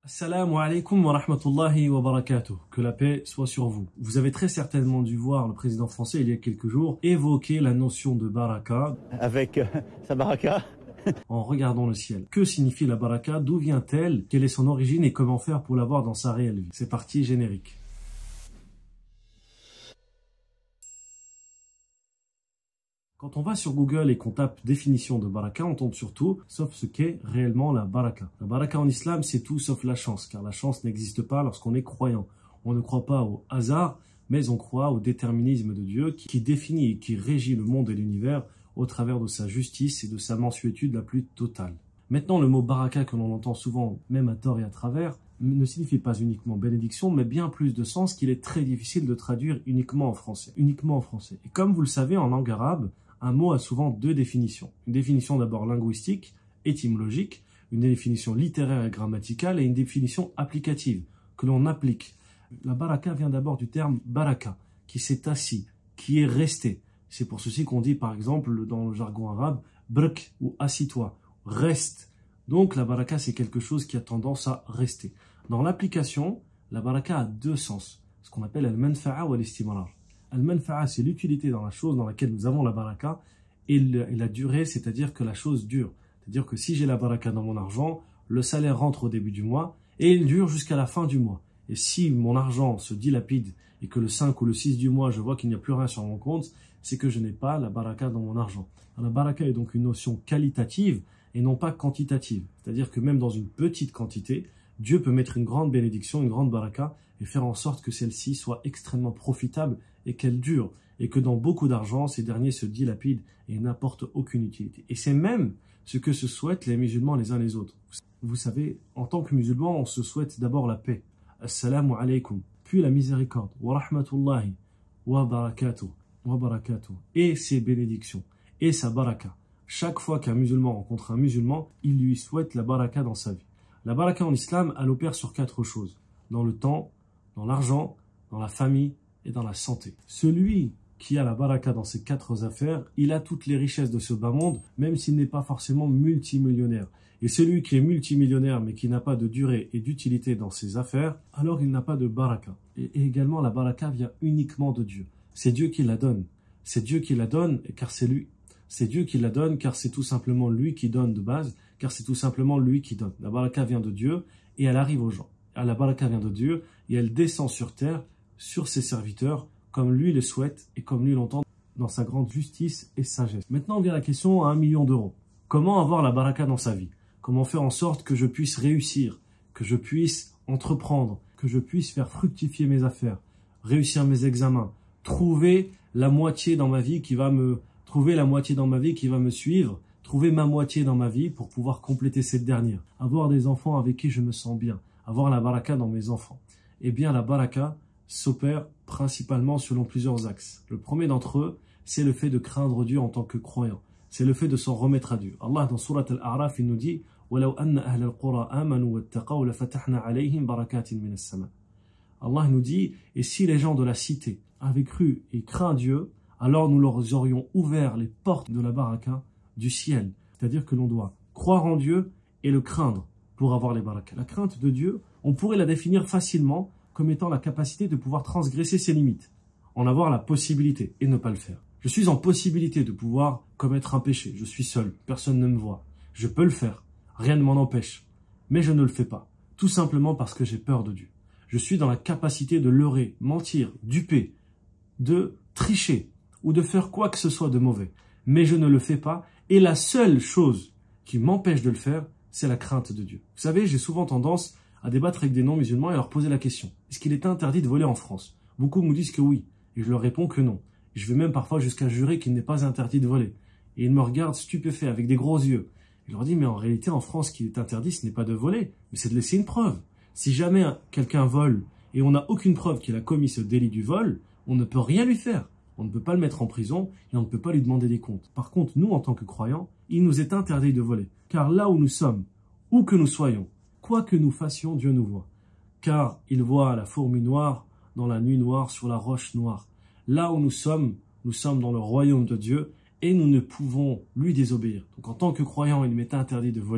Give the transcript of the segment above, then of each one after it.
Assalamu alaikum wa rahmatullahi wa barakatuh. Que la paix soit sur vous. Vous avez très certainement dû voir le président français il y a quelques jours évoquer la notion de baraka avec sa baraka en regardant le ciel. Que signifie la baraka? D'où vient-elle? Quelle est son origine et comment faire pour l'avoir dans sa réelle vie? C'est parti, générique. Quand on va sur Google et qu'on tape définition de baraka, on tombe sur tout, sauf ce qu'est réellement la baraka. La baraka en islam, c'est tout sauf la chance, car la chance n'existe pas lorsqu'on est croyant. On ne croit pas au hasard, mais on croit au déterminisme de Dieu qui définit et qui régit le monde et l'univers au travers de sa justice et de sa mansuétude la plus totale. Maintenant, le mot baraka que l'on entend souvent, même à tort et à travers, ne signifie pas uniquement bénédiction, mais bien plus de sens qu'il est très difficile de traduire uniquement en français. Et comme vous le savez, en langue arabe, un mot a souvent deux définitions. Une définition d'abord linguistique, étymologique, une définition littéraire et grammaticale et une définition applicative, que l'on applique. La baraka vient d'abord du terme baraka, qui s'est assis, qui est resté. C'est pour ceci qu'on dit par exemple dans le jargon arabe, brk ou assis-toi, reste. Donc la baraka c'est quelque chose qui a tendance à rester. Dans l'application, la baraka a deux sens, ce qu'on appelle al-manfa'a ou al-istimrar. Al-manfa'a, c'est l'utilité dans la chose dans laquelle nous avons la baraka et la durée, c'est-à-dire que la chose dure. C'est-à-dire que si j'ai la baraka dans mon argent, le salaire rentre au début du mois et il dure jusqu'à la fin du mois. Et si mon argent se dilapide et que le 5 ou le 6 du mois, je vois qu'il n'y a plus rien sur mon compte, c'est que je n'ai pas la baraka dans mon argent. Alors, la baraka est donc une notion qualitative et non pas quantitative. C'est-à-dire que même dans une petite quantité, Dieu peut mettre une grande bénédiction, une grande baraka et faire en sorte que celle-ci soit extrêmement profitable et qu'elle dure. Et que dans beaucoup d'argent, ces derniers se dilapident et n'apportent aucune utilité. Et c'est même ce que se souhaitent les musulmans les uns les autres. Vous savez, en tant que musulmans, on se souhaite d'abord la paix. Assalamu alaikum. Puis la miséricorde. Wa rahmatullahi wa barakatuh. Wa barakatuh. Et ses bénédictions. Et sa baraka. Chaque fois qu'un musulman rencontre un musulman, il lui souhaite la baraka dans sa vie. La baraka en islam, elle opère sur quatre choses. Dans le temps, dans l'argent, dans la famille et dans la santé. Celui qui a la baraka dans ces quatre affaires, il a toutes les richesses de ce bas monde, même s'il n'est pas forcément multimillionnaire. Et celui qui est multimillionnaire mais qui n'a pas de durée et d'utilité dans ses affaires, alors il n'a pas de baraka. Et également, la baraka vient uniquement de Dieu. C'est Dieu qui la donne. C'est Dieu qui la donne car c'est lui. C'est Dieu qui la donne car c'est tout simplement lui qui donne de base, car c'est tout simplement lui qui donne. La baraka vient de Dieu et elle arrive aux gens. La baraka vient de Dieu et elle descend sur terre, sur ses serviteurs, comme lui le souhaite et comme lui l'entend dans sa grande justice et sagesse. Maintenant vient la question à 1 million d'euros. Comment avoir la baraka dans sa vie? Comment faire en sorte que je puisse réussir, que je puisse entreprendre, que je puisse faire fructifier mes affaires, réussir mes examens, trouver la moitié dans ma vie qui va me suivre, trouver ma moitié dans ma vie pour pouvoir compléter cette dernière, avoir des enfants avec qui je me sens bien, avoir la baraka dans mes enfants. Eh bien, la baraka s'opère principalement selon plusieurs axes. Le premier d'entre eux, c'est le fait de craindre Dieu en tant que croyant. C'est le fait de s'en remettre à Dieu. Allah, dans Surat Al-A'raf, il nous dit وَلَوْ أَنَّ أَهْلَ الْقُرَى آمَنُوا وَاتَّقَوْا لَفَتَحْنَا عَلَيْهِمْ بَرَكَاتٍ مِنَ السَّمَاءِ. Allah nous dit, et si les gens de la cité avaient cru et craint Dieu, alors nous leur aurions ouvert les portes de la baraka du ciel. C'est-à-dire que l'on doit croire en Dieu et le craindre pour avoir les barakas. La crainte de Dieu, on pourrait la définir facilement comme étant la capacité de pouvoir transgresser ses limites, en avoir la possibilité et ne pas le faire. Je suis en possibilité de pouvoir commettre un péché, je suis seul, personne ne me voit. Je peux le faire, rien ne m'en empêche, mais je ne le fais pas, tout simplement parce que j'ai peur de Dieu. Je suis dans la capacité de leurrer, mentir, duper, de tricher ou de faire quoi que ce soit de mauvais, mais je ne le fais pas et la seule chose qui m'empêche de le faire, c'est la crainte de Dieu. Vous savez, j'ai souvent tendance à débattre avec des non-musulmans et à leur poser la question. Est-ce qu'il est interdit de voler en France? Beaucoup me disent que oui, et je leur réponds que non. Et je vais même parfois jusqu'à jurer qu'il n'est pas interdit de voler. Et ils me regardent stupéfaits, avec des gros yeux. Je leur dis, mais en réalité, en France, ce qui est interdit, ce n'est pas de voler, mais c'est de laisser une preuve. Si jamais quelqu'un vole et on n'a aucune preuve qu'il a commis ce délit du vol, on ne peut rien lui faire. On ne peut pas le mettre en prison et on ne peut pas lui demander des comptes. Par contre, nous, en tant que croyants, il nous est interdit de voler. Car là où nous sommes, où que nous soyons, quoi que nous fassions, Dieu nous voit. Car il voit la fourmi noire dans la nuit noire sur la roche noire. Là où nous sommes dans le royaume de Dieu et nous ne pouvons lui désobéir. Donc en tant que croyant, il m'est interdit de voler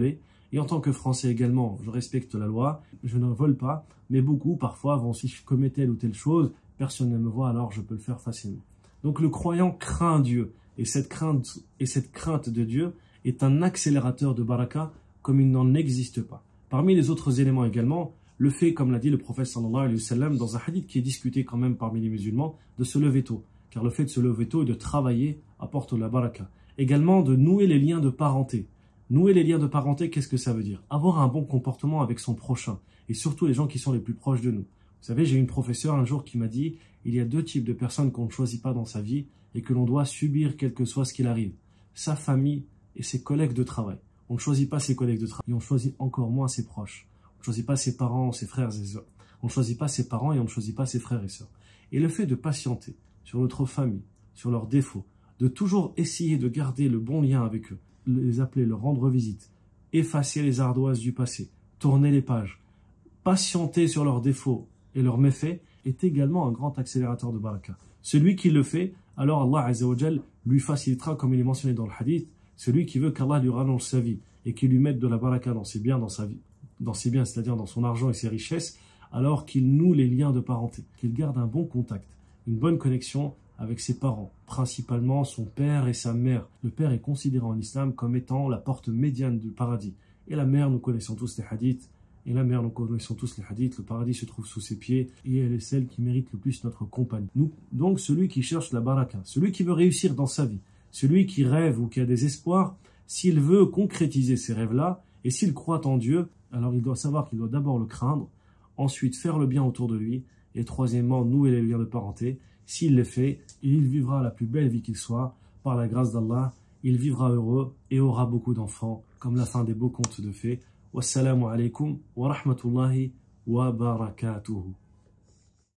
Et en tant que Français également, je respecte la loi, je ne vole pas, mais beaucoup parfois vont, si je commets telle ou telle chose, personne ne me voit, alors je peux le faire facilement. Donc le croyant craint Dieu, et cette crainte de Dieu est un accélérateur de baraka comme il n'en existe pas. Parmi les autres éléments également, le fait, comme l'a dit le prophète sallallahu alayhi wa sallam, dans un hadith qui est discuté quand même parmi les musulmans, de se lever tôt. Car le fait de se lever tôt et de travailler apporte la baraka. Également de nouer les liens de parenté. Nouer les liens de parenté, qu'est-ce que ça veut dire? Avoir un bon comportement avec son prochain, et surtout les gens qui sont les plus proches de nous. Vous savez, j'ai une professeure un jour qui m'a dit, il y a deux types de personnes qu'on ne choisit pas dans sa vie, et que l'on doit subir quel que soit ce qu'il arrive. Sa famille et ses collègues de travail. On ne choisit pas ses collègues de travail, et on choisit encore moins ses proches. On ne choisit pas ses parents, ses frères et sœurs. On ne choisit pas ses parents et on ne choisit pas ses frères et sœurs. Et le fait de patienter sur notre famille, sur leurs défauts, de toujours essayer de garder le bon lien avec eux, les appeler, leur rendre visite, effacer les ardoises du passé, tourner les pages, patienter sur leurs défauts et leurs méfaits, est également un grand accélérateur de baraka. Celui qui le fait, alors Allah Azza wa Jal lui facilitera, comme il est mentionné dans le hadith, celui qui veut qu'Allah lui rallonge sa vie et qu'il lui mette de la baraka dans ses biens, c'est-à-dire dans son argent et ses richesses, alors qu'il noue les liens de parenté, qu'il garde un bon contact, une bonne connexion avec ses parents, principalement son père et sa mère. Le père est considéré en islam comme étant la porte médiane du paradis. Et la mère, nous connaissons tous les hadiths, le paradis se trouve sous ses pieds, et elle est celle qui mérite le plus notre compagnie. Donc celui qui cherche la baraka, celui qui veut réussir dans sa vie, celui qui rêve ou qui a des espoirs, s'il veut concrétiser ces rêves-là, et s'il croit en Dieu, alors il doit savoir qu'il doit d'abord le craindre, ensuite faire le bien autour de lui, et troisièmement, nouer les liens de parenté. S'il le fait, il vivra la plus belle vie qu'il soit, par la grâce d'Allah, il vivra heureux et aura beaucoup d'enfants, comme la fin des beaux contes de fées. Wassalamu alaikum wa rahmatullahi wa barakatuhu.